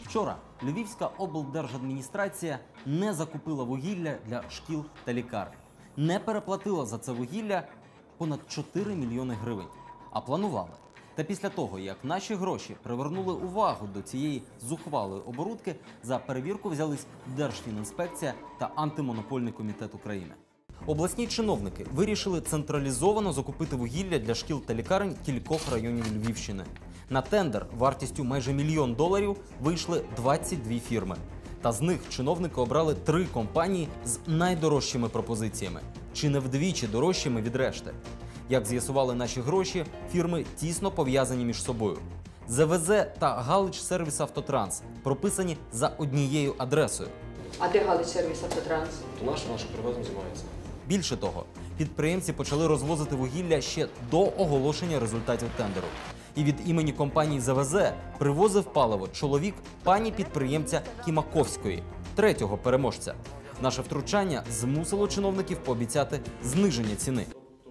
Вчора Львівська облдержадміністрація не закупила вугілля для шкіл та лікарень. Не переплатила за це вугілля понад 4 мільйони гривень. А планували. Та після того, як наші гроші привернули увагу до цієї зухвалої оборудки, за перевірку взялись Держфінінспекція та Антимонопольний комітет України. Обласні чиновники вирішили централізовано закупити вугілля для шкіл та лікарень кількох районів Львівщини. На тендер вартістю майже $1 мільйон вийшли 22 фірми. Та з них чиновники обрали 3 компанії з найдорожчими пропозиціями. Чи не вдвічі дорожчими від решти. Як з'ясували наші гроші, фірми тісно пов'язані між собою. ЗВЗ та Галич Сервіс Автотранс прописані за однією адресою. А де Галич Сервіс Автотранс? То наш привозом займається. Більше того, підприємці почали розвозити вугілля ще до оголошення результатів тендеру. І від імені компанії ЗВЗ привозив паливо чоловік пані підприємця Кімаковської, третього переможця. Наше втручання змусило чиновників пообіцяти зниження ціни.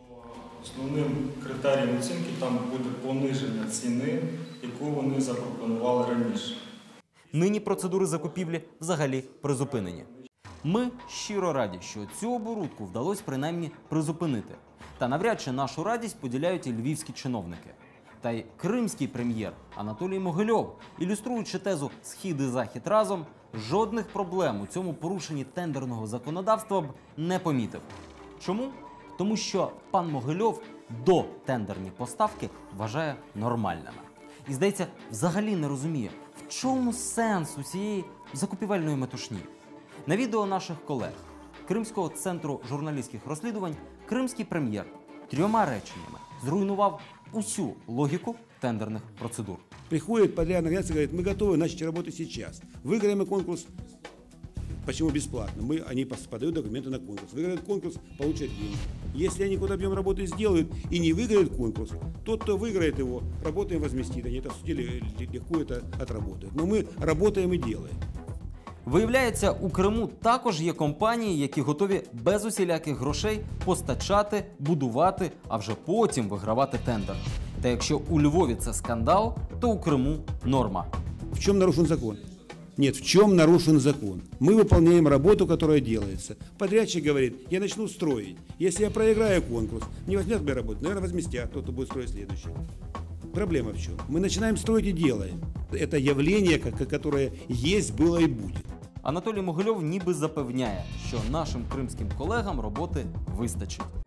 Основним критерієм оцінки там буде пониження ціни, яку вони запропонували раніше. Нині процедури закупівлі взагалі призупинені. Ми щиро раді, що цю оборудку вдалося принаймні призупинити. Та навряд чи нашу радість поділяють і львівські чиновники. Та й кримський прем'єр Анатолій Могильов, ілюструючи тезу «Схід і Захід разом», жодних проблем у цьому порушенні тендерного законодавства б не помітив. Чому? Тому що пан Могильов дотендерні поставки вважає нормальними. І, здається, взагалі не розуміє, в чому сенс усієї закупівельної метушні. На відео наших колег Кримського центру журналістських розслідувань кримський прем'єр 3 реченнями зруйнував усю логіку тендерних процедур. Приходит подрядная организация и говорит, мы готовы начать работу сейчас. Выиграем конкурс. Почему бесплатно? Они подают документы на конкурс. Выиграют конкурс, получат деньги. Если они какой-то объем работы сделают и не выиграют конкурс, тот, кто выиграет его, работаем возместит. Они это в суде легко это отработают. Но мы работаем и делаем. Виявляється, у Криму також є компанії, які готові без усіляких грошей постачати, будувати, а вже потім вигравати тендер. Та якщо у Львові це скандал, то у Криму норма. В чем нарушен закон? Нет, в чем нарушен закон? Мы выполняем работу, которая делается. Подрядчик говорит, я начну строить. Если я проиграю конкурс, не возьмет мне работу, наверное, возместят, кто-то будет строить следующий. Проблема в чем? Мы начинаем строить и делаем. Это явление, которое есть, было и будет. Анатолій Могильов ніби запевняє, що нашим кримським колегам роботи вистачить.